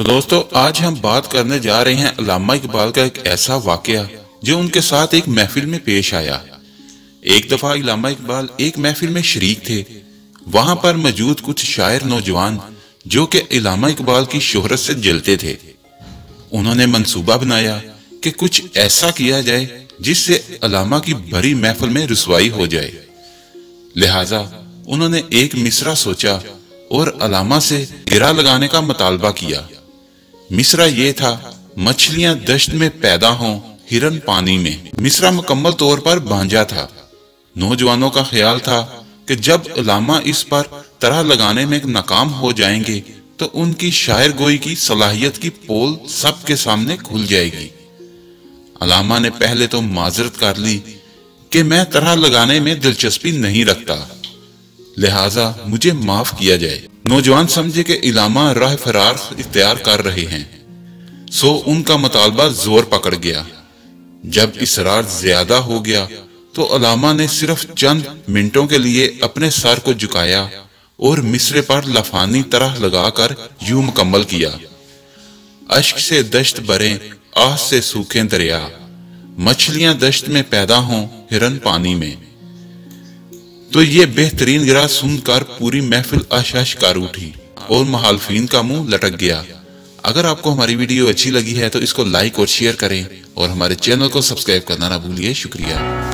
تو دوستو آج ہم بات کرنے جا رہے ہیں علامہ اقبال کا ایک ایسا واقعہ جو ان کے ساتھ ایک محفل میں پیش آیا۔ ایک دفعہ علامہ اقبال ایک محفل میں شریک تھے۔ وہاں پر موجود کچھ شاعر نوجوان جو کہ علامہ اقبال کی شہرت سے جلتے تھے، انہوں نے منصوبہ بنایا کہ کچھ ایسا کیا جائے جس سے علامہ کی بھری محفل میں رسوائی ہو جائے۔ لہٰذا انہوں نے ایک مصرع سوچا اور علامہ سے گرہ لگانے کا مطالبہ کیا۔ مصرع یہ تھا: مچھلیاں دشت میں پیدا ہوں، ہرن پانی میں۔ مصرع مکمل طور پر بانجا تھا۔ نوجوانوں کا خیال تھا کہ جب علامہ اس پر طرح لگانے میں ناکام ہو جائیں گے تو ان کی شاعر گوئی کی صلاحیت کی پول سب کے سامنے کھل جائے گی۔ علامہ نے پہلے تو معذرت کر لی کہ میں طرح لگانے میں دلچسپی نہیں رکھتا، لہٰذا مجھے معاف کیا جائے۔ نوجوان سمجھے کہ علامہ راہ فرار اختیار کر رہے ہیں، سو ان کا مطالبہ زور پکڑ گیا۔ جب اصرار زیادہ ہو گیا تو علامہ نے صرف چند منٹوں کے لیے اپنے سر کو جھکایا اور مصرے پر لفانی طرح لگا کر یوں مکمل کیا: اشک سے دشت بھریں، آہ سے سوکھیں دریا، مچھلیاں دشت میں پیدا ہوں، ہرن پانی میں۔ تو یہ بہترین گرہ سن کر پوری محفل اشش کر اٹھی اور مخالفین کا منہ لٹک گیا۔ اگر آپ کو ہماری ویڈیو اچھی لگی ہے تو اس کو لائک اور شیئر کریں اور ہمارے چینل کو سبسکرائب کرنا نہ بھولیے۔ شکریہ۔